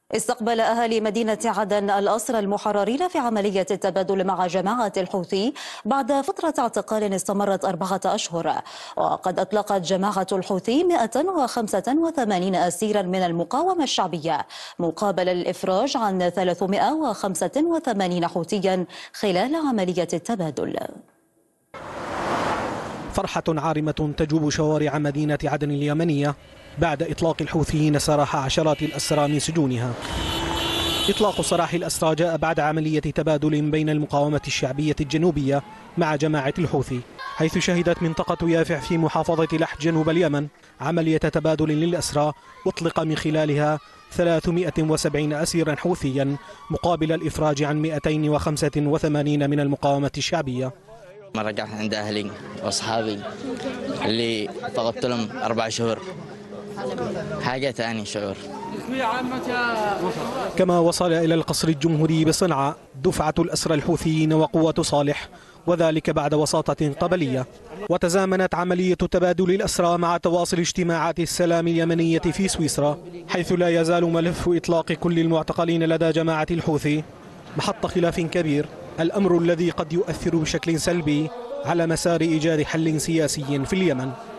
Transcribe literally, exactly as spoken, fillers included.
استقبل أهالي مدينة عدن الأسرى المحررين في عملية التبادل مع جماعة الحوثي بعد فترة اعتقال استمرت أربعة أشهر. وقد أطلقت جماعة الحوثي مئة وخمسة وثمانين أسيرا من المقاومة الشعبية مقابل الإفراج عن ثلاثمئة وخمسة وثمانين حوثيا خلال عملية التبادل. فرحة عارمة تجوب شوارع مدينة عدن اليمنية بعد إطلاق الحوثيين سراح عشرات الأسرى من سجونها. إطلاق سراح الأسرى جاء بعد عملية تبادل بين المقاومة الشعبية الجنوبية مع جماعة الحوثي، حيث شهدت منطقة يافع في محافظة لحج جنوب اليمن عملية تبادل للأسرى أطلق من خلالها ثلاثمئة وسبعين أسيرا حوثيا مقابل الإفراج عن مئتين وخمسة وثمانين من المقاومة الشعبية. ما رجعت عند أهلي وأصحابي اللي فقدت لهم أربع شهور، حاجة ثانية شعور. كما وصل إلى القصر الجمهوري بصنعاء دفعة الأسرى الحوثيين وقوة صالح، وذلك بعد وساطة قبلية. وتزامنت عملية تبادل الأسرى مع تواصل اجتماعات السلام اليمنية في سويسرا، حيث لا يزال ملف إطلاق كل المعتقلين لدى جماعة الحوثي محط خلاف كبير، الأمر الذي قد يؤثر بشكل سلبي على مسار إيجاد حل سياسي في اليمن.